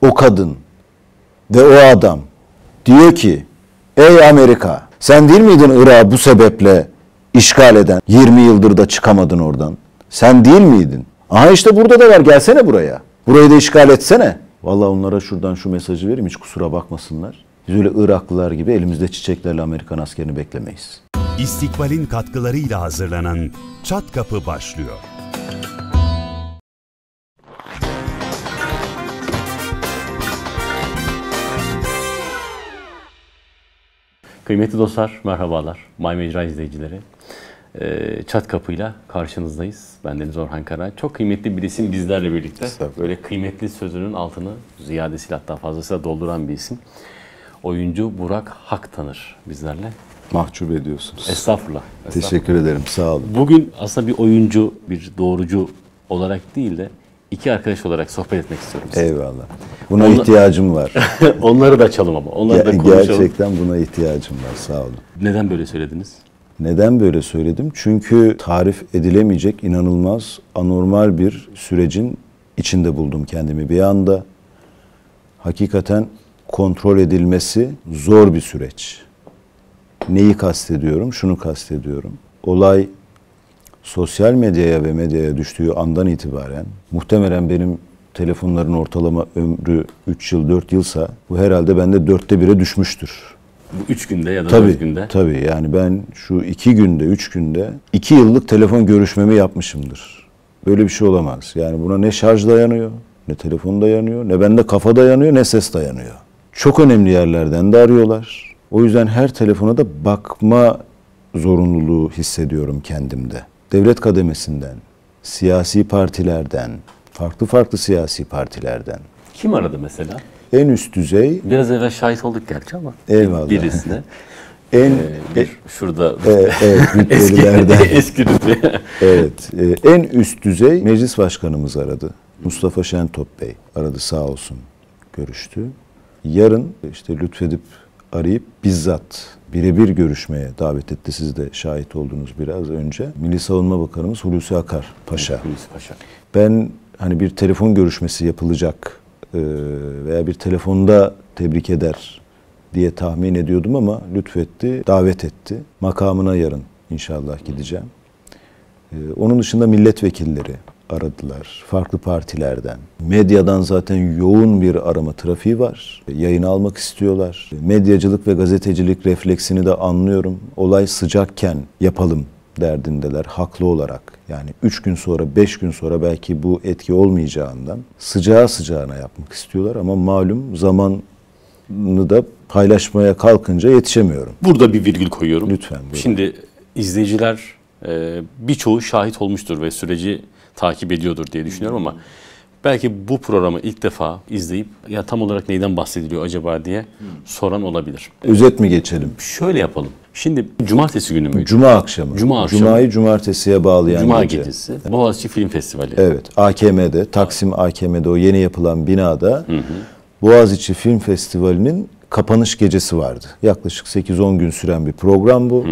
o kadın ve o adam diyor ki ey Amerika, sen değil miydin Irak'ı bu sebeple işgal eden? 20 yıldır da çıkamadın oradan. Sen değil miydin? Aha işte burada da var, gelsene buraya. Burayı da işgal etsene. Vallahi onlara şuradan şu mesajı vereyim, hiç kusura bakmasınlar. Biz öyle Iraklılar gibi elimizde çiçeklerle Amerikan askerini beklemeyiz. İstikbal'in katkılarıyla hazırlanan Çat Kapı başlıyor. Kıymetli dostlar, merhabalar. My Mecra izleyicileri. Çat Kapı'yla karşınızdayız. Bendeniz Orhan Kara. Çok kıymetli bir isim bizlerle birlikte. Böyle kıymetli sözünün altını ziyadesiyle, hatta fazlasıyla dolduran bir isim. Oyuncu Burak Haktanır bizlerle. Mahcup ediyorsunuz. Estağfurullah. Teşekkür ederim, sağ olun. Bugün aslında bir oyuncu, bir doğrucu olarak değil de iki arkadaş olarak sohbet etmek istiyorum size. Eyvallah. Buna ihtiyacım var. Onları da açalım ama. Onları da konuşalım. Gerçekten buna ihtiyacım var, sağ olun. Neden böyle söylediniz? Neden böyle söyledim? Çünkü tarif edilemeyecek, inanılmaz, anormal bir sürecin içinde buldum kendimi bir anda. Hakikaten kontrol edilmesi zor bir süreç. Neyi kastediyorum? Şunu kastediyorum. Olay sosyal medyaya ve medyaya düştüğü andan itibaren, muhtemelen benim telefonların ortalama ömrü 3 yıl, 4 yılsa bu herhalde bende 4'te 1'e düşmüştür. Bu 3 günde ya da 4 günde. Tabii yani ben şu 2 günde, 3 günde 2 yıllık telefon görüşmemi yapmışımdır. Böyle bir şey olamaz. Yani buna ne şarj dayanıyor, ne telefon dayanıyor, ne bende kafa dayanıyor, ne ses dayanıyor. Çok önemli yerlerden de arıyorlar. O yüzden her telefona da bakma zorunluluğu hissediyorum kendimde. Devlet kademesinden, siyasi partilerden, farklı siyasi partilerden. Kim aradı mesela? En üst düzey... Biraz evvel şahit olduk gerçi ama. Eyvallah. Birisine. Şurada rütbelilerden. Eski rütbe. Evet. En üst düzey meclis başkanımız aradı. Mustafa Şentop Bey aradı, sağ olsun, görüştü. Yarın işte lütfedip arayıp bizzat birebir görüşmeye davet etti. Siz de şahit oldunuz biraz önce. Milli Savunma Bakanımız Hulusi Akar Paşa. Hulusi Paşa. Ben hani bir telefon görüşmesi yapılacak veya bir telefonda tebrik eder diye tahmin ediyordum ama lütfetti, davet etti. Makamına yarın inşallah gideceğim. Onun dışında milletvekilleri aradılar. Farklı partilerden. Medyadan zaten yoğun bir arama trafiği var. Yayın almak istiyorlar. Medyacılık ve gazetecilik refleksini de anlıyorum. Olay sıcakken yapalım derdindeler haklı olarak. Yani 3 gün sonra, 5 gün sonra belki bu etki olmayacağından sıcağı sıcağına yapmak istiyorlar ama malum zamanını da paylaşmaya kalkınca yetişemiyorum. Burada bir virgül koyuyorum. Lütfen. Buyurun. Şimdi izleyiciler birçoğu şahit olmuştur ve süreci takip ediyordur diye düşünüyorum ama belki bu programı ilk defa izleyip ya tam olarak neyden bahsediliyor acaba diye soran olabilir. Özet mi geçelim? Şöyle yapalım. Şimdi cumartesi günü müydü? Cuma akşamı. Cuma'yı cumartesiye bağlayan Cuma gece. gecesi. Boğaziçi Film Festivali. Evet. AKM'de, Taksim AKM'de, o yeni yapılan binada Boğaziçi Film Festivali'nin kapanış gecesi vardı. Yaklaşık 8-10 gün süren bir program bu.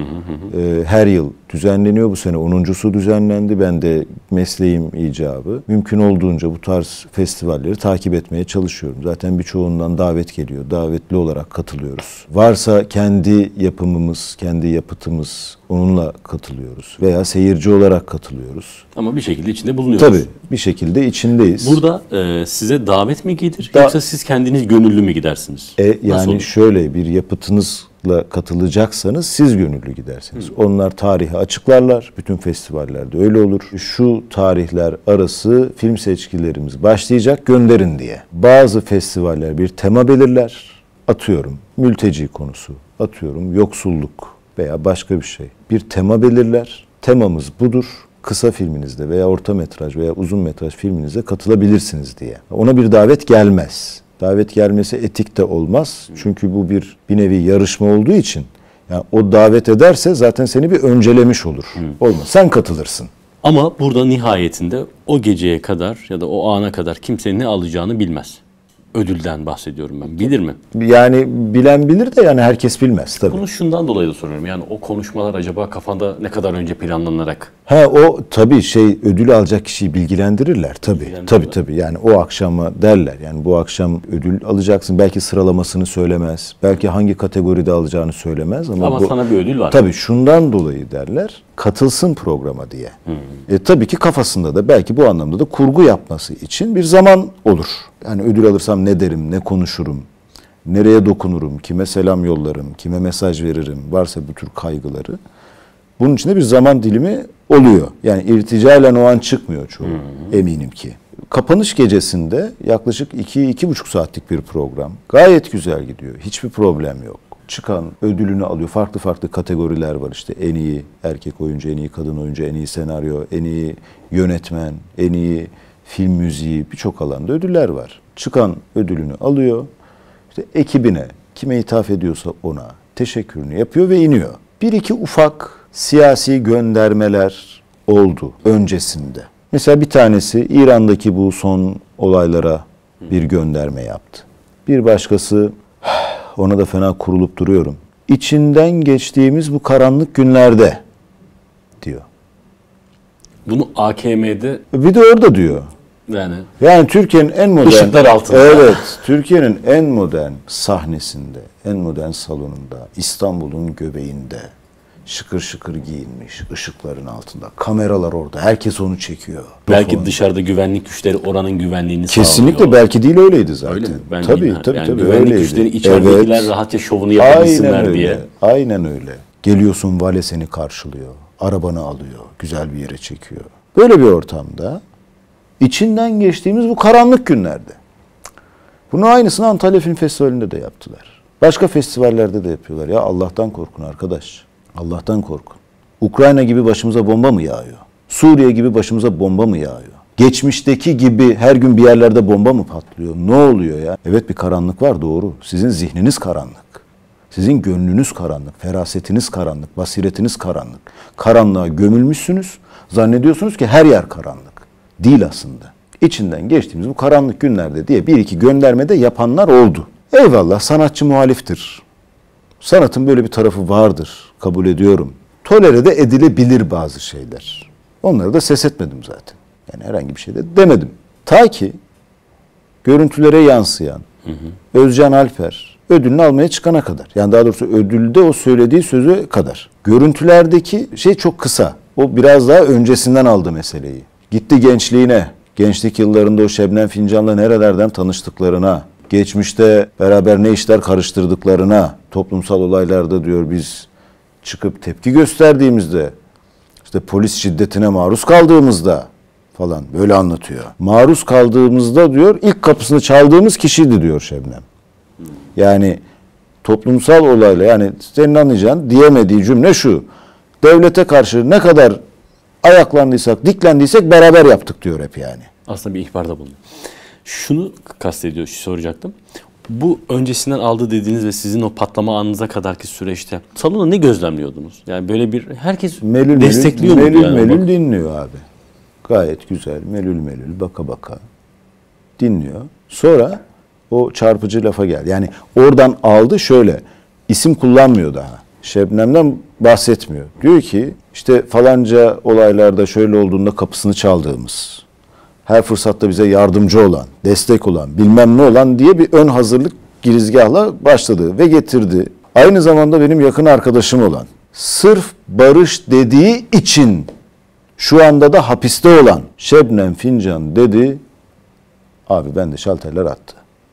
Her yıl düzenleniyor. Bu sene 10.'su düzenlendi. Ben de mesleğim icabı mümkün olduğunca bu tarz festivalleri takip etmeye çalışıyorum. Zaten birçoğundan davet geliyor. Davetli olarak katılıyoruz. Varsa kendi yapımımız, kendi yapıtımız, onunla katılıyoruz. Veya seyirci olarak katılıyoruz. Ama bir şekilde içinde bulunuyoruz. Tabii bir şekilde içindeyiz. Burada size davet mi gelir yoksa siz kendiniz gönüllü mü gidersiniz? Yani şöyle bir yapıtınızla katılacaksanız siz gönüllü gidersiniz. Onlar tarihi açıklarlar. Bütün festivallerde öyle olur. Şu tarihler arası film seçkilerimiz başlayacak, gönderin diye. Bazı festivaller bir tema belirler. Atıyorum mülteci konusu, atıyorum yoksulluk veya başka bir şey. Bir tema belirler. Temamız budur. Kısa filminizde veya orta metraj veya uzun metraj filminizde katılabilirsiniz diye. Ona bir davet gelmez. Davet gelmesi etik de olmaz. Çünkü bu bir nevi yarışma olduğu için yani o davet ederse zaten seni bir öncelemiş olur. Olmaz. Sen katılırsın. Ama burada nihayetinde o geceye kadar ya da o ana kadar kimsenin ne alacağını bilmez. ödülden bahsediyorum ben. Bilir mi? Yani bilen bilir de yani herkes bilmez tabii. Bunu şundan dolayı da soruyorum. Yani o konuşmalar acaba kafanda ne kadar önce planlanarak? O tabii ödül alacak kişiyi bilgilendirirler tabii. Tabii yani o akşama derler. Yani bu akşam ödül alacaksın. Belki sıralamasını söylemez. Belki hangi kategoride alacağını söylemez ama sana bir ödül var. Tabii şundan dolayı derler. Katılsın programa diye. Tabii ki kafasında da belki bu anlamda da kurgu yapması için bir zaman olur. Yani ödül alırsam ne derim, ne konuşurum, nereye dokunurum, kime selam yollarım, kime mesaj veririm, varsa bu tür kaygıları. Bunun içinde bir zaman dilimi oluyor. Yani irticalen o an çıkmıyor çoğu, eminim ki. Kapanış gecesinde yaklaşık 2-2,5 saatlik bir program. Gayet güzel gidiyor, hiçbir problem yok. Çıkan ödülünü alıyor. Farklı farklı kategoriler var işte. En iyi erkek oyuncu, en iyi kadın oyuncu, en iyi senaryo, en iyi yönetmen, en iyi film müziği, birçok alanda ödüller var. Çıkan ödülünü alıyor. İşte ekibine, kime ithaf ediyorsa ona teşekkürünü yapıyor ve iniyor. Bir iki ufak siyasi göndermeler oldu öncesinde. Mesela bir tanesi İran'daki bu son olaylara bir gönderme yaptı. Bir başkası, ona da fena kurulup duruyorum, İçinden geçtiğimiz bu karanlık günlerde diyor. Bunu AKM'de Bir de orada diyor. Yani Türkiye'nin en modern, ışıklar altında. Evet, Türkiye'nin en modern sahnesinde, en modern salonunda, İstanbul'un göbeğinde, şıkır şıkır giyinmiş, ışıkların altında, kameralar orada, herkes onu çekiyor. Belki dışarıda güvenlik güçleri oranın güvenliğini Kesinlikle sağlıyor. belki değil, öyleydi zaten. Öyle mi? Ben tabii bilmiyorum. tabii Yani tabii güvenlik öyleydi. güçleri içeridekiler rahatça şovunu yapabilsinler diye. Aynen öyle. Geliyorsun, vale seni karşılıyor, arabanı alıyor, güzel bir yere çekiyor. Böyle bir ortamda içinden geçtiğimiz bu karanlık günlerde. Bunu aynısını Antalya Film Festivali'nde de yaptılar. Başka festivallerde de yapıyorlar. Ya Allah'tan korkun arkadaş. Allah'tan korkun. Ukrayna gibi başımıza bomba mı yağıyor? Suriye gibi başımıza bomba mı yağıyor? Geçmişteki gibi her gün bir yerlerde bomba mı patlıyor? Ne oluyor ya? Evet, bir karanlık var, doğru. Sizin zihniniz karanlık. Sizin gönlünüz karanlık. Ferasetiniz karanlık. Basiretiniz karanlık. Karanlığa gömülmüşsünüz. Zannediyorsunuz ki her yer karanlık. Değil aslında. İçinden geçtiğimiz bu karanlık günlerde diye bir iki gönderme de yapanlar oldu. Eyvallah, sanatçı muhaliftir. Sanatın böyle bir tarafı vardır. Kabul ediyorum. Tolere de edilebilir bazı şeyler. Onları da ses etmedim zaten. Yani herhangi bir şey de demedim. Ta ki görüntülere yansıyan Özcan Alper ödülünü almaya çıkana kadar. Yani daha doğrusu ödülde o söylediği sözü kadar. Görüntülerdeki şey çok kısa. O biraz daha öncesinden aldı meseleyi. Gitti gençliğine, gençlik yıllarında o Şebnem Fincan'la nerelerden tanıştıklarına, geçmişte beraber ne işler karıştırdıklarına, toplumsal olaylarda diyor biz çıkıp tepki gösterdiğimizde, işte polis şiddetine maruz kaldığımızda falan böyle anlatıyor. Maruz kaldığımızda diyor ilk kapısını çaldığımız kişiydi diyor Şebnem. Yani toplumsal olayla, yani senin anlayacağın diyemediği cümle şu: devlete karşı ne kadar ayaklandıysak, diklendiysek beraber yaptık diyor hep yani. Aslında bir ihbarda bulundu. Şunu kastediyor, soracaktım. Bu öncesinden aldı dediğiniz ve sizin o patlama anınıza kadarki süreçte salonda ne gözlemliyordunuz? Yani böyle bir herkes destekliyor mu? Melül dinliyor abi. Gayet güzel, melül baka baka dinliyor. Sonra o çarpıcı lafa geldi. Yani oradan aldı, şöyle isim kullanmıyor daha. Şebnem'den bahsetmiyor. Diyor ki işte falanca olaylarda şöyle olduğunda kapısını çaldığımız, her fırsatta bize yardımcı olan, destek olan, bilmem ne olan diye bir ön hazırlık girizgahla başladı ve getirdi. Aynı zamanda benim yakın arkadaşım olan, sırf barış dediği için şu anda da hapiste olan Şebnem Fincan dedi. Abi ben de şalterler attı.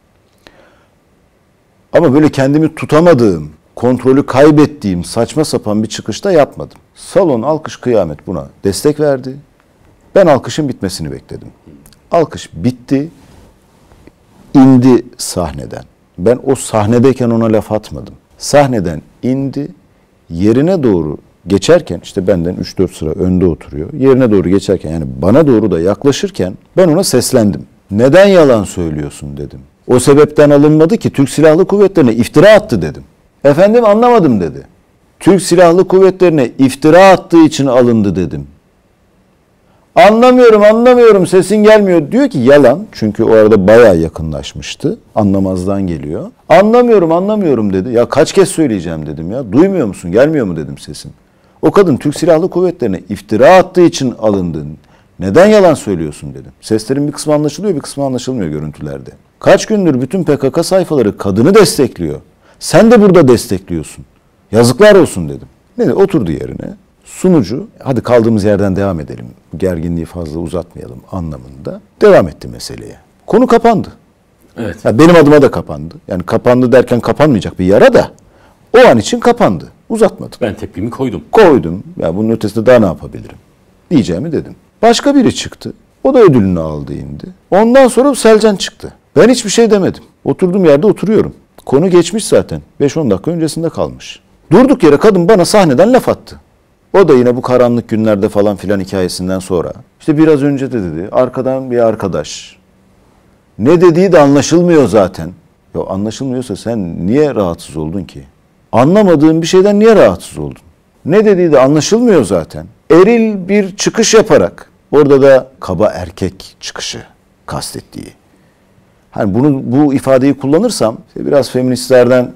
Ama böyle kendimi tutamadığım, kontrolü kaybettiğim saçma sapan bir çıkışta yapmadım. Salon alkış kıyamet buna destek verdi. Ben alkışın bitmesini bekledim. Alkış bitti, indi sahneden. Ben o sahnedeyken ona laf atmadım. Sahneden indi, yerine doğru geçerken, işte benden 3-4 sıra önde oturuyor. Yerine doğru geçerken, yani bana doğru da yaklaşırken ben ona seslendim. Neden yalan söylüyorsun dedim. O sebepten alınmadı ki, Türk Silahlı Kuvvetleri'ne iftira attı dedim. Efendim anlamadım dedi. Türk Silahlı Kuvvetleri'ne iftira attığı için alındı dedim. Anlamıyorum sesin gelmiyor. Diyor ki yalan. Çünkü o arada bayağı yakınlaşmıştı. Anlamazdan geliyor. Anlamıyorum dedi. Ya kaç kez söyleyeceğim dedim ya. Duymuyor musun? Gelmiyor mu dedim sesin. O kadın Türk Silahlı Kuvvetleri'ne iftira attığı için alındı. Neden yalan söylüyorsun dedim. Seslerin bir kısmı anlaşılıyor, bir kısmı anlaşılmıyor görüntülerde. Kaç gündür bütün PKK sayfaları kadını destekliyor. Sen de burada destekliyorsun. Yazıklar olsun dedim. Ne oturdu yerine. Sunucu, hadi kaldığımız yerden devam edelim. Gerginliği fazla uzatmayalım anlamında. Devam etti meseleye. Konu kapandı. Evet. Ya benim adıma da kapandı. Yani kapandı derken kapanmayacak bir yara da o an için kapandı. Uzatmadım. Ben tepkimi koydum. Koydum. Ya bunun ötesinde daha ne yapabilirim? Diyeceğimi dedim. Başka biri çıktı. O da ödülünü aldı indi. Ondan sonra Selcan çıktı. Ben hiçbir şey demedim. Oturduğum yerde oturuyorum. Konu geçmiş zaten. 5-10 dakika öncesinde kalmış. Durduk yere kadın bana sahneden laf attı. O da yine bu karanlık günlerde falan filan hikayesinden sonra. İşte biraz önce de dedi. Arkadan bir arkadaş. Ne dediği de anlaşılmıyor zaten. Ya anlaşılmıyorsa sen niye rahatsız oldun ki? Anlamadığın bir şeyden niye rahatsız oldun? Ne dediği de anlaşılmıyor zaten. Eril bir çıkış yaparak, orada da kaba erkek çıkışı kastettiği. Hani bu ifadeyi kullanırsam işte biraz feministlerden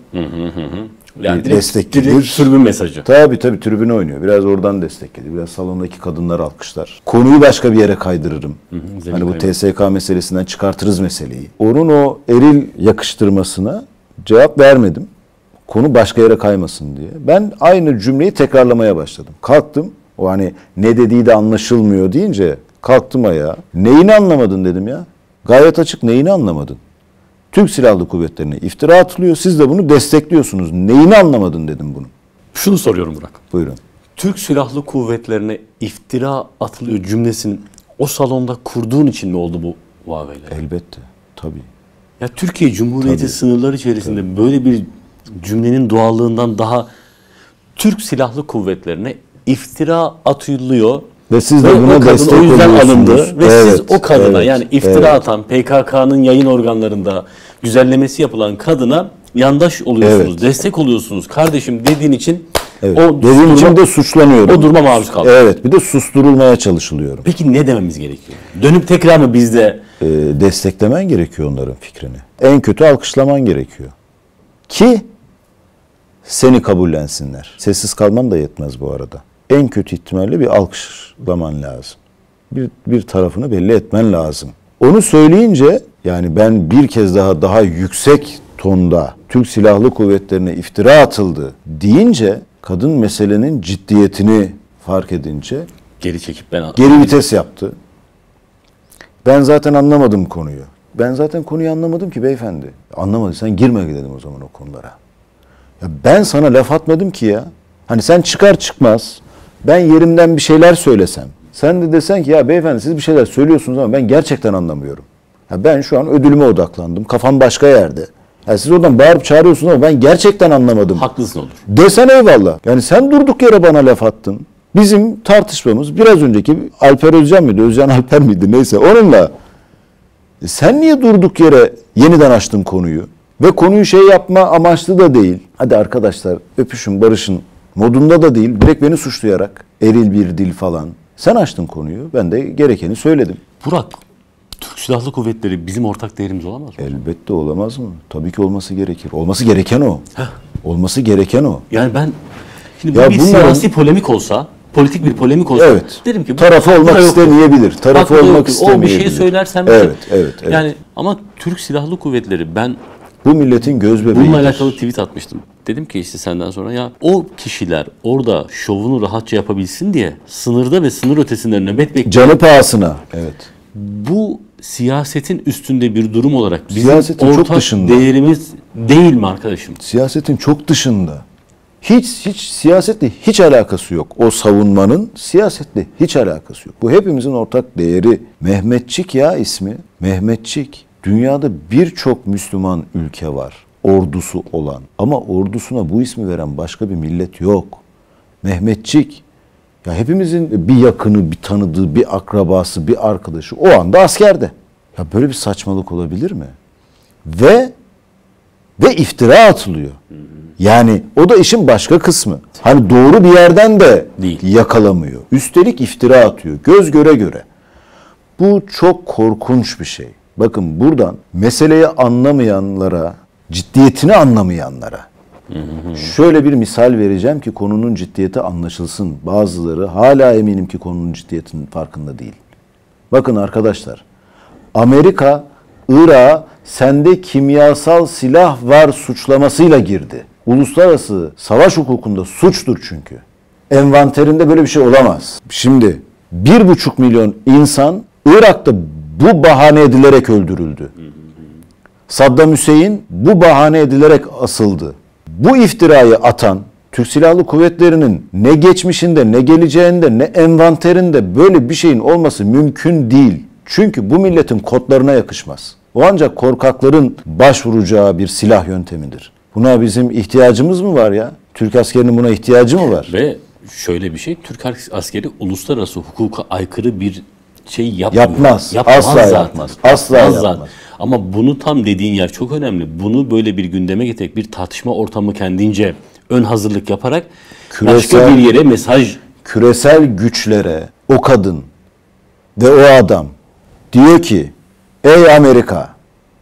Yani destek direkt gelir. tribün mesajı. Tabii tribüne oynuyor. Biraz oradan destek gelir. Biraz salondaki kadınlar alkışlar. Konuyu başka bir yere kaydırırım. Hani bu TSK meselesinden çıkartırız meseleyi. Onun o eril yakıştırmasına cevap vermedim. Konu başka yere kaymasın diye. Ben aynı cümleyi tekrarlamaya başladım. Kalktım. O hani ne dediği de anlaşılmıyor deyince kalktım ayağa. Neyini anlamadın dedim ya. Gayet açık, neyini anlamadın? Türk Silahlı Kuvvetleri'ne iftira atılıyor. Siz de bunu destekliyorsunuz. Neyini anlamadın dedim bunu. Şunu soruyorum Burak. Buyurun. Türk Silahlı Kuvvetlerine iftira atılıyor cümlesini o salonda kurduğun için mi oldu bu vaveyle? Elbette. Tabii. Ya Türkiye Cumhuriyeti sınırları içerisinde böyle bir cümlenin doğallığından daha Türk Silahlı Kuvvetlerine iftira atılıyor. Ve siz de Ve buna o kadın destek o yüzden oluyorsunuz. alındı ve Evet, siz o kadına evet, yani iftira evet. atan PKK'nın yayın organlarında güzellemesi yapılan kadına yandaş oluyorsunuz, Evet. destek oluyorsunuz kardeşim dediğin için Evet. o Dediğim için de suçlanıyorum. o duruma maruz kaldı. Evet, bir de susturulmaya çalışılıyorum. Peki ne dememiz gerekiyor? Dönüp tekrar mı bizde Desteklemen gerekiyor onların fikrini. En kötü alkışlaman gerekiyor. Ki seni kabullensinler. Sessiz kalman da yetmez bu arada. En kötü ihtimalle bir alkışlaman lazım. Bir tarafını belli etmen lazım. Onu söyleyince yani ben bir kez daha yüksek tonda Türk Silahlı Kuvvetleri'ne iftira atıldı deyince kadın meselenin ciddiyetini fark edince geri çekip ben geri vites yaptı. Ben zaten anlamadım konuyu. Ben zaten konuyu anlamadım ki beyefendi. Anlamadıysan girme dedim o zaman o konulara. Ya ben sana laf atmadım ki ya. Hani sen çıkar çıkmaz ben yerimden bir şeyler söylesem. Sen de desen ki ya beyefendi siz bir şeyler söylüyorsunuz ama ben gerçekten anlamıyorum. Ya ben şu an ödülüme odaklandım. Kafam başka yerde. Ya siz oradan bağırıp çağırıyorsunuz ama ben gerçekten anlamadım. haklısın olur. Desen eyvallah. Yani sen durduk yere bana laf attın. Bizim tartışmamız biraz önceki Alper Özcan mıydı? Özcan Alper miydi? Neyse onunla. Sen niye durduk yere yeniden açtın konuyu? Ve konuyu şey yapma amaçlı da değil. Hadi arkadaşlar öpüşün barışın modunda da değil. Direkt beni suçlayarak eril bir dil falan. Sen açtın konuyu. Ben de gerekeni söyledim. Burak, Türk Silahlı Kuvvetleri bizim ortak değerimiz olamaz mı? Elbette olamaz mı? Tabii ki olması gerekir. Olması gereken o. Olması gereken o. Yani ben şimdi bu Ya bir bunların- siyasi polemik olsa, politik bir polemik olsa Evet. derim ki Tarafı olmak yoktur. istemeyebilir. Tarafı Bak, bu da olmak yoktur. O bir istemeyebilir. şey söylersem Evet. yani ama Türk Silahlı Kuvvetleri ben Bu milletin göz bebeğidir. bununla alakalı tweet atmıştım. Dedim ki işte senden sonra ya o kişiler orada şovunu rahatça yapabilsin diye sınırda ve sınır ötesinde nöbet bekliyor. Canı pahasına. Evet. Bu siyasetin üstünde bir durum olarak bizim Siyasetin çok ortak dışında. değerimiz değil mi arkadaşım? Siyasetin çok dışında. Hiç siyasetle hiç alakası yok. O savunmanın siyasetle hiç alakası yok. Bu hepimizin ortak değeri. Mehmetçik ya ismi. Mehmetçik. Dünyada birçok Müslüman ülke var. Ordusu olan. Ama ordusuna bu ismi veren başka bir millet yok. Mehmetçik. Ya hepimizin bir yakını, bir tanıdığı, bir akrabası, bir arkadaşı o anda askerde. Ya böyle bir saçmalık olabilir mi? Ve iftira atılıyor. Yani o da işin başka kısmı. Hani doğru bir yerden de Değil. yakalamıyor. Üstelik iftira atıyor. Göz göre göre. Bu çok korkunç bir şey. Bakın buradan meseleyi anlamayanlara, ciddiyetini anlamayanlara şöyle bir misal vereceğim ki konunun ciddiyeti anlaşılsın. Bazıları hala eminim ki konunun ciddiyetinin farkında değil. Bakın arkadaşlar, Amerika Irak'a sende kimyasal silah var suçlamasıyla girdi. Uluslararası savaş hukukunda suçtur çünkü. Envanterinde böyle bir şey olamaz. Şimdi 1,5 milyon insan Irak'ta bu bahane edilerek öldürüldü. Saddam Hüseyin bu bahane edilerek asıldı. Bu iftirayı atan Türk Silahlı Kuvvetleri'nin ne geçmişinde, ne geleceğinde, ne envanterinde böyle bir şeyin olması mümkün değil. Çünkü bu milletin kodlarına yakışmaz. O ancak korkakların başvuracağı bir silah yöntemidir. Buna bizim ihtiyacımız mı var ya? Türk askerinin buna ihtiyacı mı var? Ve şöyle bir şey, Türk askeri uluslararası hukuka aykırı bir şey yapmıyor. Yapmaz. Asla zaten. yapmaz. Asla yapmaz. Zaten. Ama bunu tam dediğin yer çok önemli. Bunu böyle bir gündeme getirerek bir tartışma ortamı kendince ön hazırlık yaparak başka bir yere mesaj... Küresel güçlere o kadın ve o adam diyor ki, ey Amerika,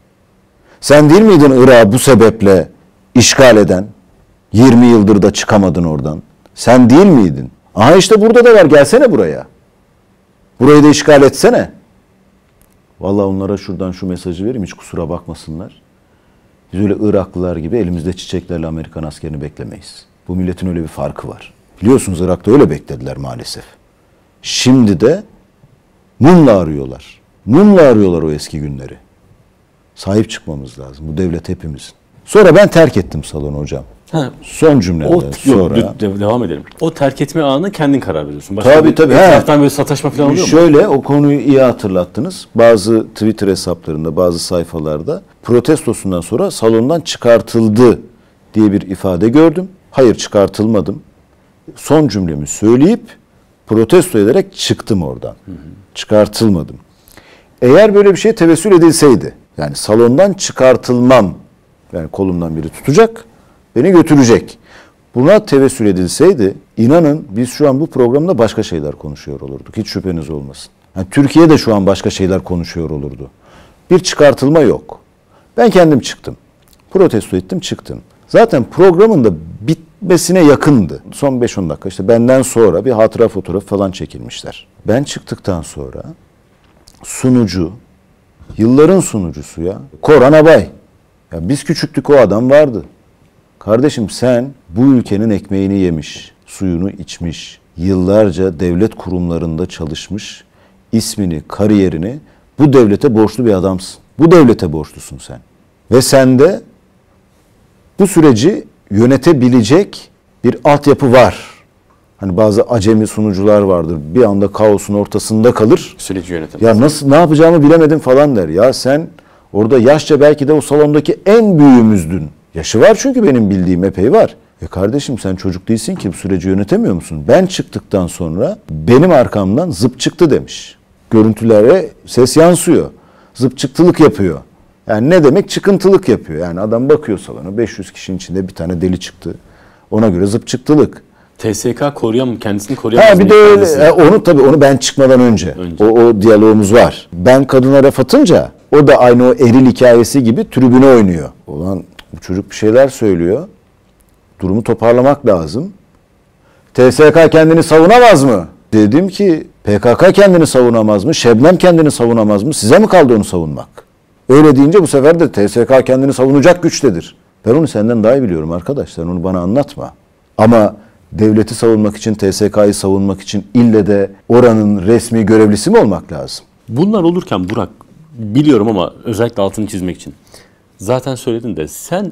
sen değil miydin Irak'ı bu sebeple işgal eden? 20 yıldır da çıkamadın oradan. Sen değil miydin? Aha işte burada da var, gelsene buraya. Burayı da işgal etsene. Vallahi onlara şuradan şu mesajı vereyim, hiç kusura bakmasınlar. Biz öyle Iraklılar gibi elimizde çiçeklerle Amerikan askerini beklemeyiz. Bu milletin öyle bir farkı var. Biliyorsunuz Irak'ta öyle beklediler maalesef. Şimdi de mumla arıyorlar. Mumla arıyorlar o eski günleri. Sahip çıkmamız lazım. Bu devlet hepimizin. Sonra ben terk ettim salonu hocam. Ha, Son cümleden sonra. Devam edelim. O terk etme anı kendin karar veriyorsun. Tabii. Etraftan böyle sataşma falan oluyor mu? Şöyle, o konuyu iyi hatırlattınız. Bazı Twitter hesaplarında, bazı sayfalarda protestosundan sonra salondan çıkartıldı diye bir ifade gördüm. Hayır, çıkartılmadım. Son cümlemi söyleyip protesto ederek çıktım oradan. Çıkartılmadım. Eğer böyle bir şey tevessül edilseydi, yani salondan çıkartılmam, yani kolumdan biri tutacak, beni götürecek. Buna tevessül edilseydi, inanın biz şu an bu programda başka şeyler konuşuyor olurduk. Hiç şüpheniz olmasın. Yani Türkiye de şu an başka şeyler konuşuyor olurdu. Bir çıkartılma yok. Ben kendim çıktım. Protesto ettim, çıktım. Zaten programın da bitmesine yakındı. Son 5-10 dakika işte benden sonra bir hatıra fotoğrafı falan çekilmişler. Ben çıktıktan sonra sunucu, yılların sunucusu ya, Korhan Abay. Ya biz küçüktük, o adam vardı. Kardeşim sen bu ülkenin ekmeğini yemiş, suyunu içmiş, yıllarca devlet kurumlarında çalışmış, ismini, kariyerini bu devlete borçlu bir adamsın. Bu devlete borçlusun sen. Ve sende bu süreci yönetebilecek bir altyapı var. Hani bazı acemi sunucular vardır. Bir anda kaosun ortasında kalır. Süreci yönetemez. Ya nasıl, ne yapacağımı bilemedim falan der. Ya sen orada yaşça belki de o salondaki en büyüğümüzdün. Yaşı var çünkü benim bildiğim epey var. Kardeşim sen çocuk değilsin ki, bu süreci yönetemiyor musun? Ben çıktıktan sonra benim arkamdan zıp çıktı demiş. Görüntülere ses yansıyor. Zıp çıktılık yapıyor. Yani ne demek? Çıkıntılık yapıyor. Yani adam bakıyor salona, 500 kişinin içinde bir tane deli çıktı. Ona göre zıp çıktılık. TSK kendisini koruyamaz. Ha bir de öyle, onu tabii onu ben çıkmadan önce. O diyalogumuz var. Ben kadına laf atınca o da aynı o eril hikayesi gibi tribüne oynuyor. Ulan bu çocuk bir şeyler söylüyor. Durumu toparlamak lazım. TSK kendini savunamaz mı? Dedim ki PKK kendini savunamaz mı? Şebnem kendini savunamaz mı? Size mi kaldı onu savunmak? Öyle deyince bu sefer de TSK kendini savunacak güçtedir. Ben onu senden daha iyi biliyorum arkadaş. Sen onu bana anlatma. Ama devleti savunmak için, TSK'yı savunmak için ille de oranın resmi görevlisi mi olmak lazım? Bunlar olurken Burak, biliyorum ama özellikle altını çizmek için. Zaten söyledin de sen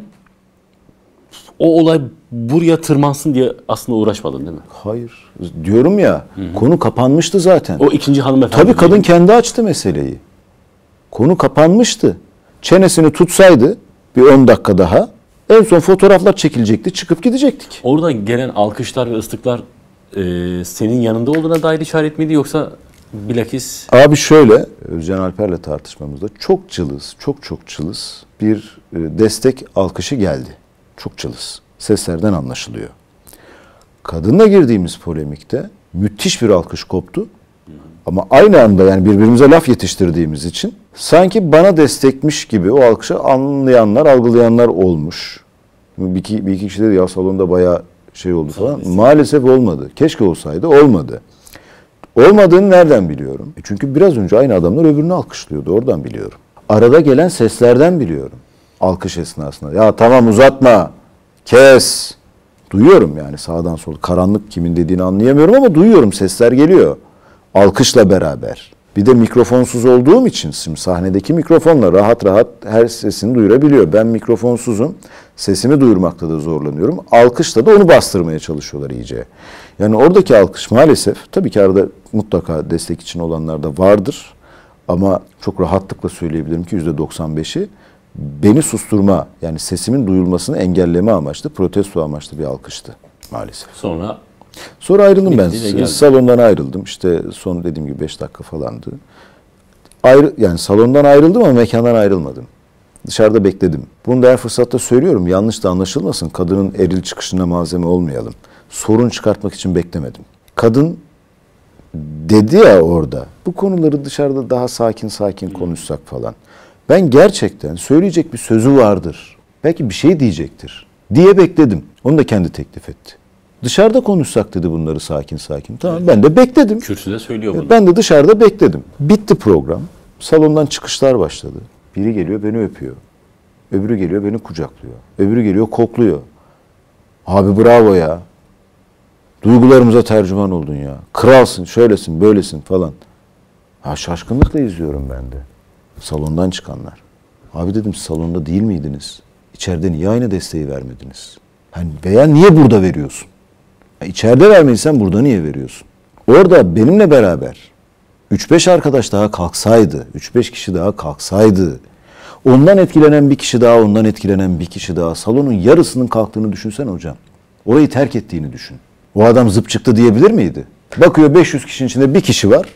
o olay buraya tırmansın diye aslında uğraşmadın değil mi? Hayır. Diyorum ya, konu kapanmıştı zaten. O ikinci hanımefendi. Tabii kadın kendi açtı meseleyi. Konu kapanmıştı. Çenesini tutsaydı bir 10 dakika daha, en son fotoğraflar çekilecekti, çıkıp gidecektik. Orada gelen alkışlar ve ıslıklar senin yanında olduğuna dair işaret miydi, yoksa bilakis? Abi şöyle, Özcan Alper'le tartışmamızda çok cılız, çok cılız bir destek alkışı geldi. Çok cılız. Seslerden anlaşılıyor. Kadınla girdiğimiz polemikte müthiş bir alkış koptu. Ama aynı anda yani birbirimize laf yetiştirdiğimiz için sanki bana destekmiş gibi o alkışı anlayanlar, algılayanlar olmuş. Bir iki kişi dedi ya salonda bayağı şey oldu falan. Maalesef olmadı. Keşke olsaydı, olmadı. Olmadığını nereden biliyorum? Çünkü biraz önce aynı adamlar öbürünü alkışlıyordu. Oradan biliyorum. Arada gelen seslerden biliyorum. Alkış esnasında. Ya tamam uzatma. Kes. Duyuyorum yani sağdan sola. Karanlık kimin dediğini anlayamıyorum ama duyuyorum. Sesler geliyor. Alkışla beraber. Bir de mikrofonsuz olduğum için şimdi sahnedeki mikrofonla rahat rahat her sesini duyurabiliyor. Ben mikrofonsuzum. Sesimi duyurmakta da zorlanıyorum. Alkışla da onu bastırmaya çalışıyorlar iyice. Yani oradaki alkış maalesef tabii ki arada mutlaka destek için olanlar da vardır. Ama çok rahatlıkla söyleyebilirim ki %95'i beni susturma yani sesimin duyulmasını engelleme amaçlı, protesto amaçlı bir alkıştı maalesef. Sonra ayrıldım ben. Salondan ayrıldım. İşte son dediğim gibi 5 dakika falandı. Yani salondan ayrıldım ama mekandan ayrılmadım. Dışarıda bekledim. Bunu da her fırsatta söylüyorum. Yanlış da anlaşılmasın. Kadının eril çıkışına malzeme olmayalım. Sorun çıkartmak için beklemedim. Kadın dedi ya orada. Bu konuları dışarıda daha sakin konuşsak falan. Ben gerçekten söyleyecek bir sözü vardır. Belki bir şey diyecektir diye bekledim. Onu da kendi teklif etti. Dışarıda konuşsak dedi bunları sakin. Tamam ben de bekledim. Kürsüde söylüyor bunu. Ben de dışarıda bekledim. Bitti program. Salondan çıkışlar başladı. Biri geliyor beni öpüyor. Öbürü geliyor beni kucaklıyor. Öbürü geliyor kokluyor. Abi bravo ya. Duygularımıza tercüman oldun ya. Kralsın, şöylesin, böylesin falan. Ha şaşkınlıkla izliyorum ben de. Salondan çıkanlar. Abi dedim salonda değil miydiniz? İçeride niye aynı desteği vermediniz? Hani veya niye burada veriyorsun? İçeride vermediysen burada niye veriyorsun? Orada benimle beraber 3-5 arkadaş daha kalksaydı, 3-5 kişi daha kalksaydı, ondan etkilenen bir kişi daha, ondan etkilenen bir kişi daha, salonun yarısının kalktığını düşünsene hocam. Orayı terk ettiğini düşün. O adam zıp çıktı diyebilir miydi? Bakıyor 500 kişinin içinde bir kişi var.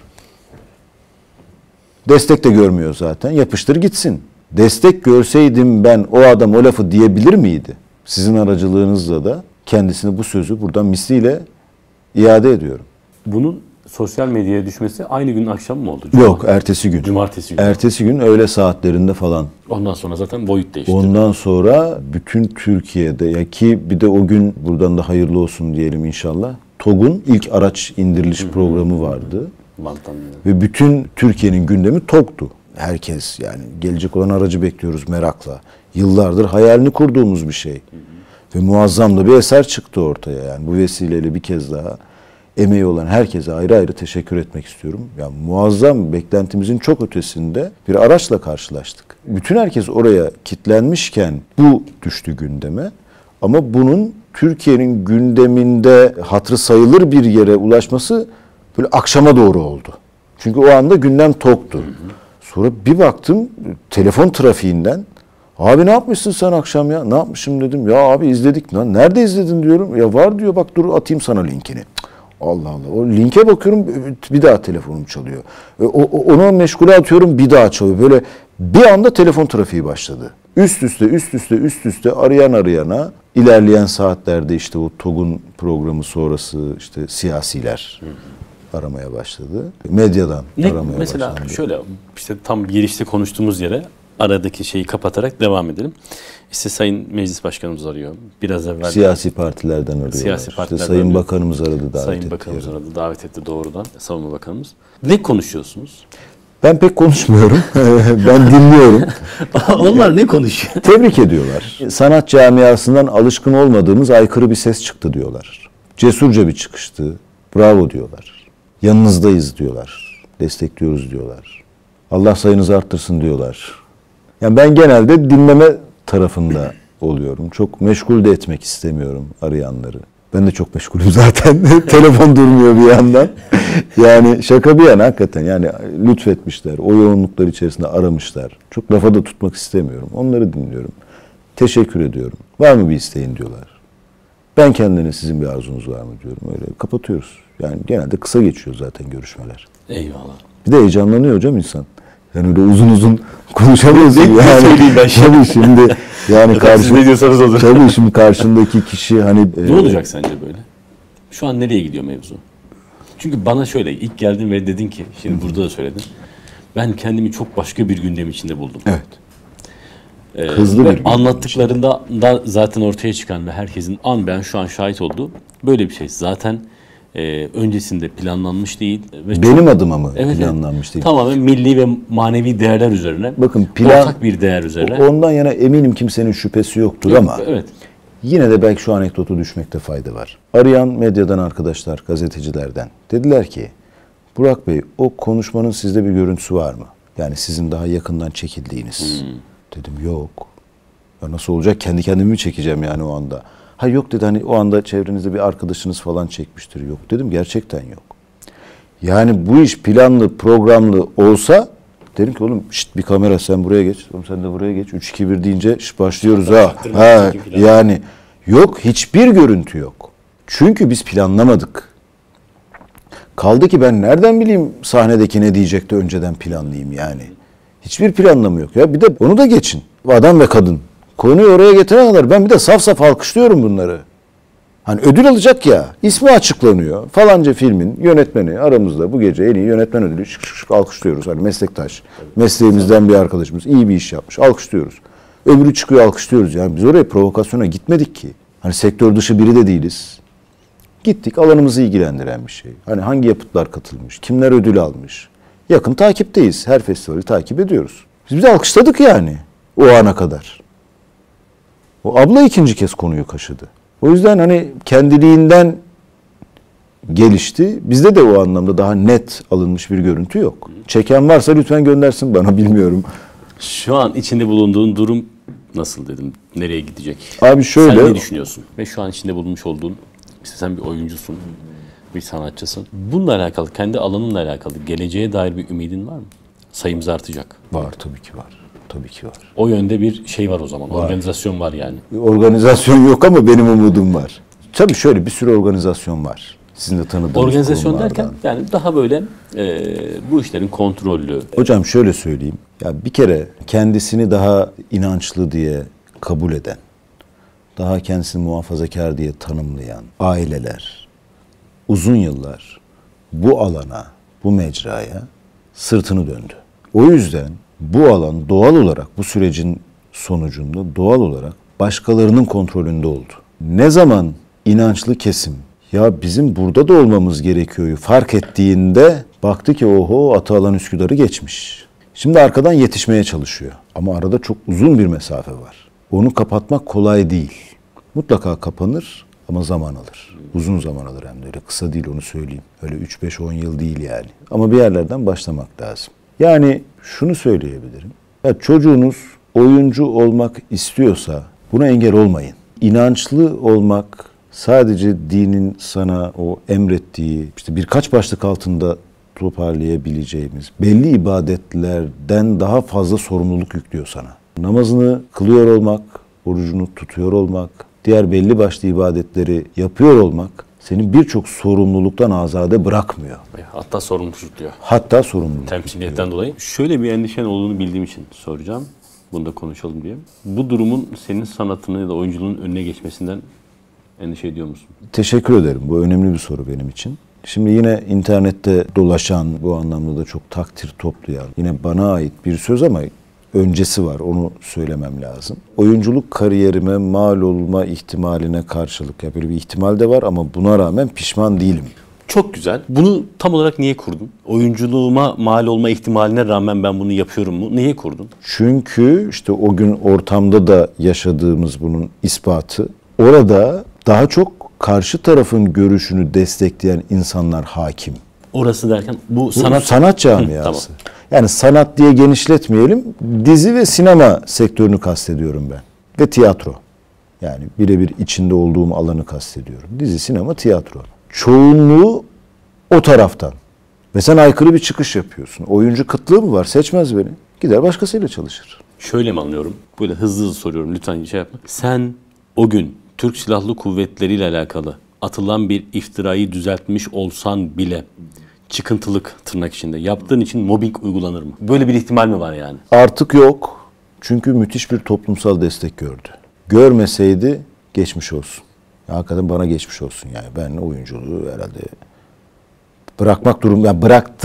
Destek de görmüyor zaten. Yapıştır gitsin. Destek görseydim ben o adam o lafı diyebilir miydi? Sizin aracılığınızla da kendisine bu sözü buradan misliyle iade ediyorum. Bunun sosyal medyaya düşmesi aynı gün akşam mı oldu? Yok, ertesi gün. Cumartesi günü. Ertesi gün öğle saatlerinde falan. Ondan sonra zaten boyut değişti. Ondan sonra bütün Türkiye'de ya ki bir de o gün buradan da hayırlı olsun diyelim inşallah. TOG'un ilk araç indiriliş programı vardı. Ve bütün Türkiye'nin gündemi TOG'tu. Herkes yani gelecek olan aracı bekliyoruz merakla. Yıllardır hayalini kurduğumuz bir şey. Ve muazzam da bir eser çıktı ortaya. Yani bu vesileyle bir kez daha emeği olan herkese ayrı ayrı teşekkür etmek istiyorum. Yani muazzam, beklentimizin çok ötesinde bir araçla karşılaştık. Bütün herkes oraya kitlenmişken bu düştü gündeme. Ama bunun Türkiye'nin gündeminde hatırı sayılır bir yere ulaşması böyle akşama doğru oldu. Çünkü o anda gündem TOG'tu. Sonra bir baktım telefon trafiğinden. Abi ne yapmışsın sen akşam ya? Ne yapmışım dedim. Ya abi izledik. Lan nerede izledin diyorum. Ya var diyor bak dur atayım sana linkini. Allah Allah. O linke bakıyorum bir daha telefonum çalıyor. Onu meşgule atıyorum bir daha çalıyor. Böyle bir anda telefon trafiği başladı. Üst üste arayan arayana ilerleyen saatlerde işte o TOG'un programı sonrası işte siyasiler aramaya başladı. Medyadan aramaya başladı. Mesela şöyle işte tam girişte konuştuğumuz yere aradaki şeyi kapatarak devam edelim. İşte Sayın Meclis Başkanımız arıyor. Biraz evvel siyasi partilerden arıyorlar. Siyasi partilerden işte Sayın Bakanımız aradı davet etti doğrudan Savunma Bakanımız. Ne konuşuyorsunuz? Ben pek konuşmuyorum. Ben dinliyorum. Onlar ne konuşuyor? Tebrik ediyorlar. Sanat camiasından alışkın olmadığımız aykırı bir ses çıktı diyorlar. Cesurca bir çıkıştı. Bravo diyorlar. Yanınızdayız diyorlar. Destekliyoruz diyorlar. Allah sayınızı arttırsın diyorlar. Yani ben genelde dinleme tarafında oluyorum. Çok meşgul de etmek istemiyorum arayanları. Ben de çok meşgulüm zaten. Telefon durmuyor bir yandan. Yani şaka bir yana hakikaten yani lütfetmişler. O yoğunluklar içerisinde aramışlar. Çok lafa da tutmak istemiyorum. Onları dinliyorum. Teşekkür ediyorum. Var mı bir isteğin diyorlar. Ben kendine sizin bir arzunuz var mı diyorum. Öyle kapatıyoruz. Yani genelde kısa geçiyor zaten görüşmeler. Eyvallah. Bir de heyecanlanıyor hocam insan. Yani öyle uzun konuşamıyorsun yani. Söyleyeyim ben şimdi. Tabii şimdi yani ne diyorsanız olur. Tabii şimdi karşındaki kişi hani ne olacak sence böyle? Şu an nereye gidiyor mevzu? Çünkü bana şöyle ilk geldin ve dedin ki, şimdi burada da söyledin. Ben kendimi çok başka bir gündem içinde buldum. Evet. Hızlı bir anlattıklarında da zaten ortaya çıkan ve herkesin ben şu an şahit olduğu böyle bir şey. Zaten öncesinde planlanmış değil. Ve benim adıma mı planlanmış değil? Tamamen milli ve manevi değerler üzerine. Bakın ortak bir değer üzerine. Ondan yana eminim kimsenin şüphesi yoktur ama evet. Yine de belki şu anekdotu düşmekte fayda var. Arayan medyadan arkadaşlar, gazetecilerden dediler ki Burak Bey o konuşmanın sizde bir görüntüsü var mı? Yani sizin daha yakından çekildiğiniz. Dedim yok. Ya nasıl olacak? Kendi kendimi mi çekeceğim yani o anda? Ha yok dedi, hani o anda çevrenizde bir arkadaşınız falan çekmiştir. Yok dedim, gerçekten yok. Yani bu iş planlı, programlı olsa dedim ki oğlum şşt, bir kamera sen buraya geç. Oğlum sen de buraya geç. 3-2-1 deyince başlıyoruz ha. Yani yok, hiçbir görüntü yok. Çünkü biz planlamadık. Kaldı ki ben nereden bileyim sahnedeki ne diyecek de önceden planlayayım yani. Hiçbir planlama yok ya. Bir de onu da geçin. Adam ve kadın. Konuyu oraya getirene kadar ben bir de saf saf alkışlıyorum bunları. Hani ödül alacak ya, ismi açıklanıyor. Falanca filmin yönetmeni aramızda bu gece en iyi yönetmen ödülü şık şık şık alkışlıyoruz. Hani meslektaş, mesleğimizden bir arkadaşımız iyi bir iş yapmış, alkışlıyoruz. Öbürü çıkıyor, alkışlıyoruz. Yani biz oraya provokasyona gitmedik ki. Hani sektör dışı biri de değiliz. Gittik, alanımızı ilgilendiren bir şey. Hani hangi yapıtlar katılmış, kimler ödül almış. Yakın takipteyiz, her festivali takip ediyoruz. Biz de alkışladık yani o ana kadar. O abla ikinci kez konuyu kaşıdı. O yüzden hani kendiliğinden gelişti. Bizde de o anlamda daha net alınmış bir görüntü yok. Çeken varsa lütfen göndersin bana, bilmiyorum. Şu an içinde bulunduğun durum nasıl dedim? Nereye gidecek? Abi şöyle. Sen ne düşünüyorsun? Ve şu an içinde bulunmuş olduğun, işte sen bir oyuncusun, bir sanatçısın. Bununla alakalı, kendi alanınla alakalı geleceğe dair bir ümidin var mı? Sayımız artacak. Var, tabii ki var. Tabii ki var. O yönde bir şey var o zaman. Var. Organizasyon var yani. Organizasyon yok ama benim umudum var. Tabii şöyle bir sürü organizasyon var. Sizin de tanıdığınız organizasyon kurumlardan. derken yani daha böyle bu işlerin kontrollü. Hocam şöyle söyleyeyim. Ya bir kere kendisini daha inançlı diye kabul eden, daha kendisini muhafazakar diye tanımlayan aileler uzun yıllar bu alana, bu mecraya sırtını döndü. O yüzden bu alan doğal olarak bu sürecin sonucunda doğal olarak başkalarının kontrolünde oldu. Ne zaman inançlı kesim ya bizim burada da olmamız gerekiyor fark ettiğinde baktı ki oho Atalan Üsküdar'ı geçmiş. Şimdi arkadan yetişmeye çalışıyor. Ama arada çok uzun bir mesafe var. Onu kapatmak kolay değil. Mutlaka kapanır ama zaman alır. Uzun zaman alır hem de, öyle kısa değil, onu söyleyeyim. Öyle 3-5-10 yıl değil yani. Ama bir yerlerden başlamak lazım. Yani şunu söyleyebilirim. Ya çocuğunuz oyuncu olmak istiyorsa buna engel olmayın. İnançlı olmak sadece dinin sana o emrettiği, işte birkaç başlık altında toparlayabileceğimiz belli ibadetlerden daha fazla sorumluluk yüklüyor sana. Namazını kılıyor olmak, orucunu tutuyor olmak, diğer belli başlı ibadetleri yapıyor olmak seni birçok sorumluluktan azade bırakmıyor. Hatta sorumluluk diyor. Hatta sorumluluk. Temsiliyetten dolayı. Şöyle bir endişen olduğunu bildiğim için soracağım. Bunu da konuşalım diye. Bu durumun senin sanatını ya da oyunculuğun önüne geçmesinden endişe ediyor musun? Teşekkür ederim. Bu önemli bir soru benim için. Şimdi yine internette dolaşan, bu anlamda da çok takdir toplayan, yine bana ait bir söz ama öncesi var, onu söylemem lazım. Oyunculuk kariyerime mal olma ihtimaline karşılık, ya böyle bir ihtimal de var ama buna rağmen pişman değilim. Çok güzel. Bunu tam olarak niye kurdun? Oyunculuğuma mal olma ihtimaline rağmen ben bunu yapıyorum mu? Niye kurdun? Çünkü işte o gün ortamda da yaşadığımız bunun ispatı. Orada daha çok karşı tarafın görüşünü destekleyen insanlar hakim. Orası derken bu sanat camiası. Tamam. Yani sanat diye genişletmeyelim. Dizi ve sinema sektörünü kastediyorum ben. Ve tiyatro. Yani birebir içinde olduğum alanı kastediyorum. Dizi, sinema, tiyatro. Çoğunluğu o taraftan. Ve sen aykırı bir çıkış yapıyorsun. Oyuncu kıtlığı mı var? Seçmez beni. Gider başkasıyla çalışır. Şöyle mi anlıyorum? Böyle hızlı hızlı soruyorum. Lütfen şey yapma. Sen o gün Türk Silahlı Kuvvetleri ile alakalı atılan bir iftirayı düzeltmiş olsan bile çıkıntılık tırnak içinde yaptığın için mobbing uygulanır mı? Böyle bir ihtimal mi var yani? Artık yok. Çünkü müthiş bir toplumsal destek gördü. Görmeseydi geçmiş olsun. Ya hakikaten bana geçmiş olsun yani. Ben oyunculuğu herhalde Bırakmak durum, yani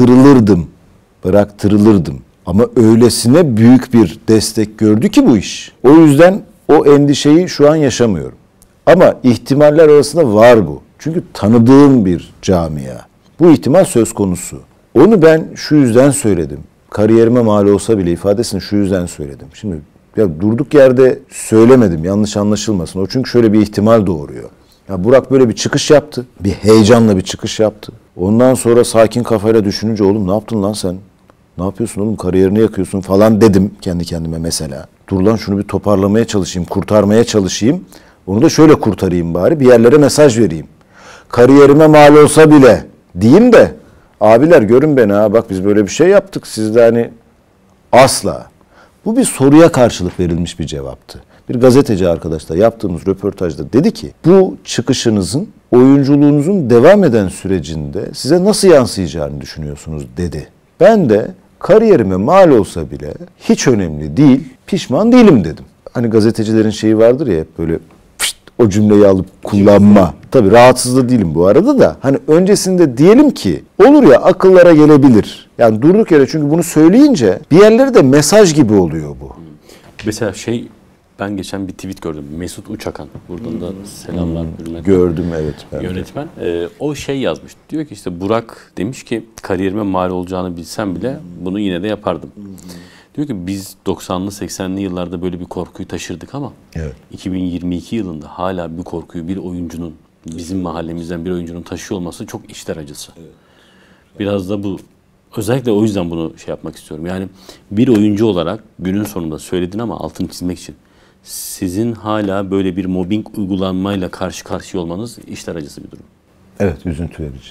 bıraktırılırdım. Ama öylesine büyük bir destek gördü ki bu iş. O yüzden o endişeyi şu an yaşamıyorum. Ama ihtimaller arasında var bu. Çünkü tanıdığım bir camia. Bu ihtimal söz konusu. Onu ben şu yüzden söyledim. Kariyerime mal olsa bile ifadesini şu yüzden söyledim. Şimdi ya durduk yerde söylemedim, yanlış anlaşılmasın. O çünkü şöyle bir ihtimal doğuruyor. Ya Burak böyle bir çıkış yaptı. Bir heyecanla bir çıkış yaptı. Ondan sonra sakin kafayla düşününce oğlum ne yaptın lan sen? Ne yapıyorsun oğlum, kariyerini yakıyorsun falan dedim kendi kendime mesela. Dur lan şunu bir toparlamaya çalışayım, kurtarmaya çalışayım. Onu da şöyle kurtarayım bari, bir yerlere mesaj vereyim. Kariyerime mal olsa bile diyeyim de abiler görün beni ha, bak biz böyle bir şey yaptık, siz de hani asla. Bu bir soruya karşılık verilmiş bir cevaptı. Bir gazeteci arkadaşla yaptığımız röportajda dedi ki bu çıkışınızın oyunculuğunuzun devam eden sürecinde size nasıl yansıyacağını düşünüyorsunuz dedi. Ben de kariyerime mal olsa bile hiç önemli değil, pişman değilim dedim. Hani gazetecilerin şeyi vardır ya, hep böyle o cümleyi alıp kullanma. Tabii rahatsız da değilim bu arada da. Hani öncesinde diyelim ki olur ya, akıllara gelebilir. Yani durduk yere, çünkü bunu söyleyince bir yerlere de mesaj gibi oluyor bu. Mesela ben geçen bir tweet gördüm. Mesut Uçakan. Buradan da selamlar. Gördüm, evet. Yönetmen. O yazmış. Diyor ki işte Burak demiş ki kariyerime mal olacağını bilsem bile bunu yine de yapardım. Diyor ki biz 90'lı 80'li yıllarda böyle bir korkuyu taşırdık ama evet. 2022 yılında hala bu korkuyu bir oyuncunun, bizim mahallemizden bir oyuncunun taşıyor olması çok içler acısı. Evet. Biraz da bu, özellikle o yüzden bunu yapmak istiyorum. Yani bir oyuncu olarak günün sonunda söyledin ama altını çizmek için sizin hala böyle bir mobbing uygulanmayla karşı karşıya olmanız içler acısı bir durum. Evet, üzüntü verici.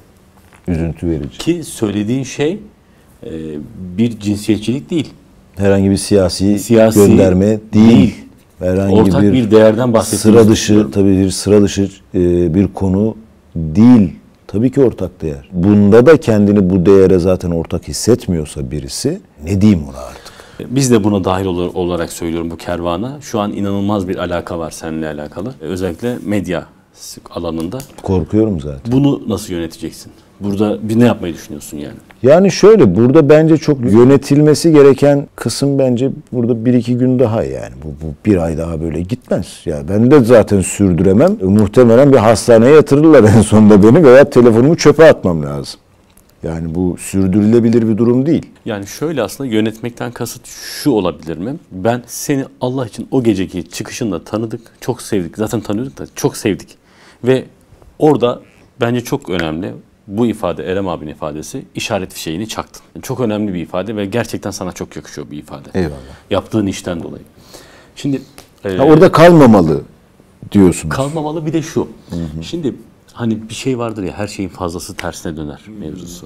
Üzüntü verici. Ki söylediğin şey bir cinsiyetçilik değil. Herhangi bir siyasi gönderme değil. Herhangi ortak bir değerden bahsediyoruz. Sıra dışı bir konu değil. Tabii ki ortak değer. Bunda da kendini bu değere zaten ortak hissetmiyorsa birisi, ne diyeyim ona artık? Biz de buna dahil olarak söylüyorum bu kervana. Şu an inanılmaz bir alaka var seninle alakalı. Özellikle medya alanında. Korkuyorum zaten. Bunu nasıl yöneteceksin? Burada ne yapmayı düşünüyorsun yani? Yani şöyle, burada bence çok yönetilmesi gereken kısım bence burada 1-2 gün daha, yani bu 1 ay daha böyle gitmez. Ya ben de zaten sürdüremem. Muhtemelen bir hastaneye yatırırlar en sonunda beni veya telefonumu çöpe atmam lazım. Yani bu sürdürülebilir bir durum değil. Yani şöyle, aslında yönetmekten kasıt şu olabilir mi? Ben seni Allah için o geceki çıkışınla tanıdık, çok sevdik. Zaten tanıyorduk da çok sevdik. Ve orada bence çok önemli. Bu ifade, Erem abinin ifadesi, işaret fişeğini çaktın. Yani çok önemli bir ifade ve gerçekten sana çok yakışıyor bir ifade. Eyvallah. Yaptığın işten dolayı. Şimdi orada kalmamalı diyorsunuz. Kalmamalı, bir de şu. Şimdi hani bir şey vardır ya, her şeyin fazlası tersine döner mevzusu.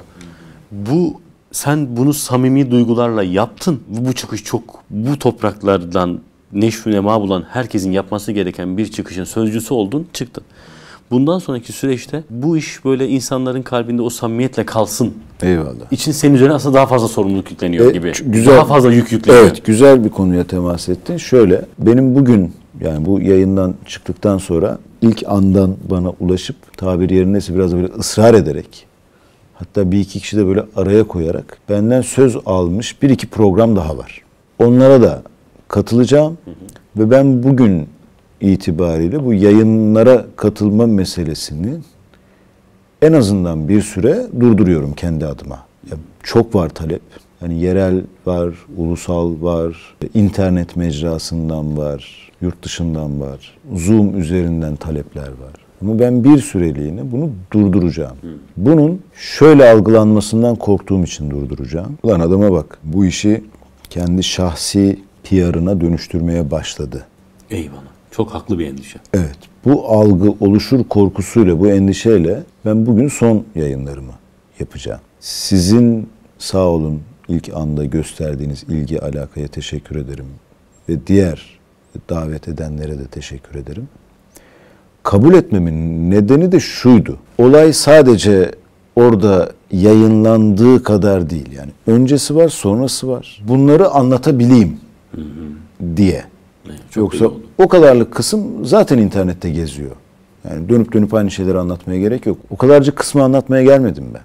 Sen bunu samimi duygularla yaptın. Bu çıkış bu topraklardan neşvü nema bulan herkesin yapması gereken bir çıkışın sözcüsü oldun, çıktın. Bundan sonraki süreçte bu iş böyle insanların kalbinde o samimiyetle kalsın. Eyvallah. İçin senin üzerine aslında daha fazla sorumluluk yükleniyor gibi. Güzel, daha fazla yük yükleniyor. Evet, güzel bir konuya temas ettin. Şöyle, benim bugün, yani bu yayından çıktıktan sonra ilk andan bana ulaşıp, tabiri yerindeyse biraz böyle ısrar ederek, hatta 1-2 kişi de böyle araya koyarak benden söz almış 1-2 program daha var. Onlara da katılacağım ve ben bugün itibariyle bu yayınlara katılma meselesini en azından bir süre durduruyorum kendi adıma. Ya çok var talep. Yani yerel var, ulusal var, internet mecrasından var, yurt dışından var, Zoom üzerinden talepler var. Ama ben bir süreliğine bunu durduracağım. Bunun şöyle algılanmasından korktuğum için durduracağım. Ulan adama bak, bu işi kendi şahsi PR'ına dönüştürmeye başladı. Eyvallah. Çok haklı bir endişe. Evet. Bu algı oluşur korkusuyla, bu endişeyle ben bugün son yayınlarımı yapacağım. Sizin sağ olun ilk anda gösterdiğiniz ilgi, alakaya teşekkür ederim. Ve diğer davet edenlere de teşekkür ederim. Kabul etmemin nedeni de şuydu. Olay sadece orada yayınlandığı kadar değil. Yani öncesi var, sonrası var. Bunları anlatabileyim diye. Yoksa o kadarlık kısım zaten internette geziyor. Yani dönüp aynı şeyleri anlatmaya gerek yok. O kadarcık kısmı anlatmaya gelmedim ben.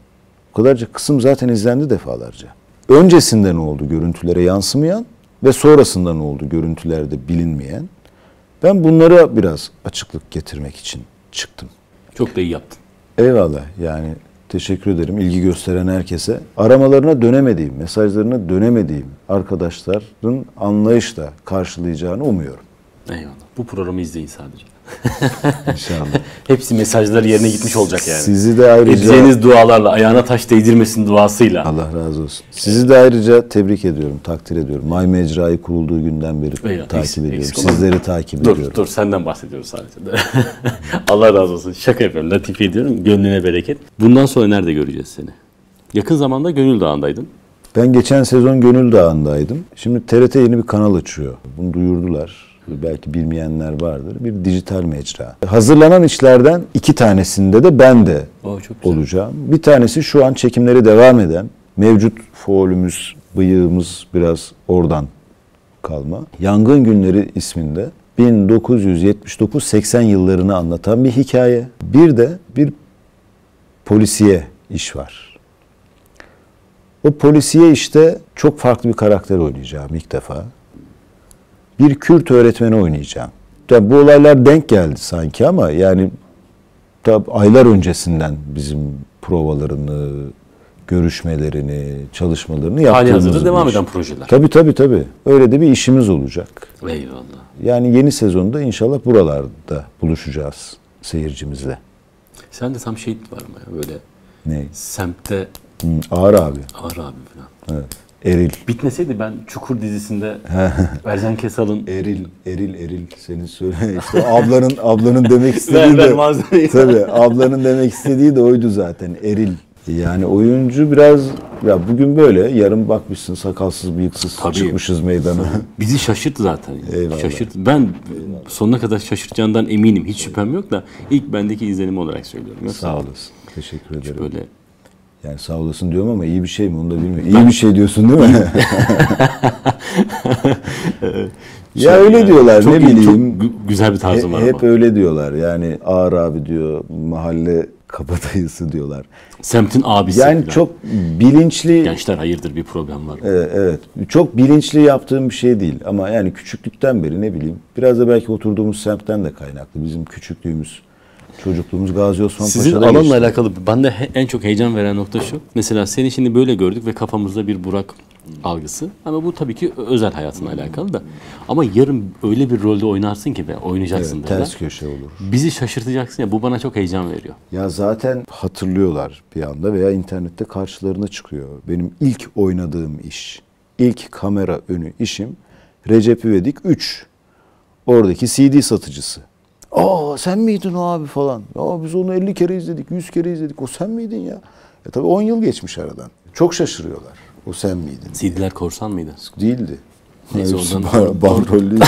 O kadarca kısım zaten izlendi defalarca. Öncesinde ne oldu görüntülere yansımayan ve sonrasında ne oldu görüntülerde bilinmeyen. Ben bunlara biraz açıklık getirmek için çıktım. Çok da iyi yaptın. Eyvallah, yani teşekkür ederim ilgi gösteren herkese. Aramalarına dönemediğim, mesajlarına dönemediğim arkadaşların anlayışla karşılayacağını umuyorum. Eyvallah. Bu programı izleyin sadece. İnşallah. Hepsi mesajları yerine gitmiş olacak yani. Sizi de ayrıca... Edeceğiniz dualarla, ayağına taş değdirmesin duasıyla. Allah razı olsun. Sizi de ayrıca tebrik ediyorum, takdir ediyorum. My Mecra'yı kurulduğu günden beri Eyvallah, takip ediyorum. eksik Sizleri takip ediyorum. Dur senden bahsediyoruz sadece. Allah razı olsun. Şaka yapıyorum, latife ediyorum. Gönlüne bereket. Bundan sonra nerede göreceğiz seni? Yakın zamanda Gönül Dağı'ndaydın. Ben geçen sezon Gönül Dağı'ndaydım. Şimdi TRT yeni bir kanal açıyor. Bunu duyurdular. Belki bilmeyenler vardır. Bir dijital mecra. Hazırlanan işlerden 2 tanesinde de ben de Çok güzel. olacağım. Bir tanesi şu an çekimleri devam eden, mevcut foolümüz, bıyığımız biraz oradan kalma. Yangın Günleri isminde 1979-80 yıllarını anlatan bir hikaye. Bir de bir polisiye iş var. O polisiye işte çok farklı bir karakter oynayacağım ilk defa. Bir Kürt öğretmeni oynayacağım. Tabii bu olaylar denk geldi sanki ama yani tabii aylar öncesinden bizim provalarını, görüşmelerini, çalışmalarını yaptığımız Halihazırda bir devam iş. eden projeler. Tabii. Öyle de bir işimiz olacak. Eyvallah. Yani yeni sezonda inşallah buralarda buluşacağız seyircimizle. Sen de tam şey var ama ya böyle Ne? semtte Ağır abi. Ağır abi falan. Evet. Eril. Bitmeseydi ben Çukur dizisinde Ercan Kesal'ın Eril senin söyle işte ablanın demek istediği ver de malzemeyi. tabii ablanın demek istediği de oydu zaten Eril. Yani oyuncu biraz ya bugün böyle yarın bakmışsın sakalsız bıyıksız Tabii. çıkmışız meydana. Bizi şaşırttı zaten. Eyvallah. Şaşırttı. Ben sonuna kadar şaşırtacağından eminim. Hiç şüphem yok da ilk bendeki izlenim olarak söylüyorum. Yoksa Sağ olasın. Teşekkür ederim. böyle Yani sağ olasın diyorum ama iyi bir şey mi onu da bilmiyorum. İyi bir şey diyorsun değil mi? Ya öyle diyorlar çok ne iyi, bileyim. Çok güzel bir tarzım var Hep ama. öyle diyorlar. Yani ağır abi diyor, mahalle kabadayısı diyorlar. Semtin abisi. Yani falan. çok bilinçli, Gençler hayırdır bir problem var. evet, çok bilinçli yaptığım bir şey değil. Ama yani küçüklükten beri ne bileyim, biraz da belki oturduğumuz semtten de kaynaklı. Bizim küçüklüğümüz, çocukluğumuz Gazi Osman Sizin Paşa'da alanla geçti. alakalı bende en çok heyecan veren nokta şu. Mesela seni şimdi böyle gördük ve kafamızda bir Burak algısı. Ama bu tabii ki özel hayatınla alakalı da. Ama yarın öyle bir rolde oynarsın ki ve oynayacaksın Evet, da. ters köşe olur. Bizi şaşırtacaksın ya, bu bana çok heyecan veriyor. Ya zaten hatırlıyorlar bir anda veya internette karşılarına çıkıyor. Benim ilk oynadığım iş, ilk kamera önü işim Recep İvedik 3. Oradaki CD satıcısı. Aa sen miydin o abi falan. Aa biz onu 50 kere izledik, 100 kere izledik. O sen miydin ya? Tabii 10 yıl geçmiş aradan. Çok şaşırıyorlar. O sen miydin? CD'ler korsan mıydı? Değildi. Neyse, Hepsi oradan- bandrollüydü.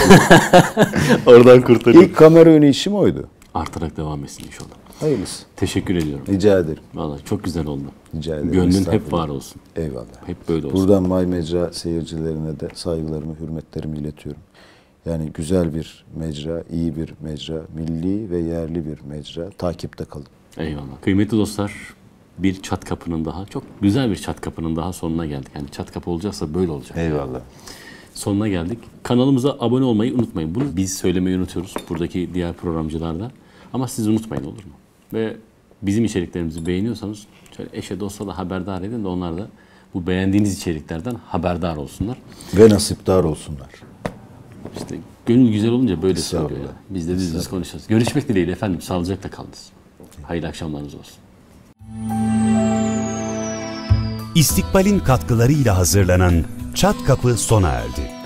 Oradan kurtarıyor. İlk kamera önü işim oydu. Artarak devam etsin inşallah. Hayırlısı. Teşekkür ediyorum. Rica ederim. Vallahi çok güzel oldu. Rica ederim. Gönlün hep Estağfurullah. var olsun. Eyvallah. Hep böyle olsun. Buradan My Mecra seyircilerine de saygılarımı, hürmetlerimi iletiyorum. Yani güzel bir mecra, iyi bir mecra, milli ve yerli bir mecra. Takipte kalın. Eyvallah. Kıymetli dostlar, bir çat kapının daha, çok güzel bir çat kapının daha sonuna geldik. Yani çat kapı olacaksa böyle olacak. Eyvallah. Sonuna geldik. Kanalımıza abone olmayı unutmayın. Bunu biz söylemeyi unutuyoruz buradaki diğer programcılarda. Ama siz unutmayın, olur mu? Ve bizim içeriklerimizi beğeniyorsanız şöyle eşe dosta da haberdar edin de onlar da bu beğendiğiniz içeriklerden haberdar olsunlar. Ve nasipdar olsunlar. İşte gönül güzel olunca böyle Estağfurullah. söylüyor. Yani. Biz de düz konuşuyoruz. Görüşmek dileğiyle efendim. Sağlıcakla kalınız. Hayırlı akşamlarınız olsun. İstikbal'in katkılarıyla hazırlanan Çat Kapı sona erdi.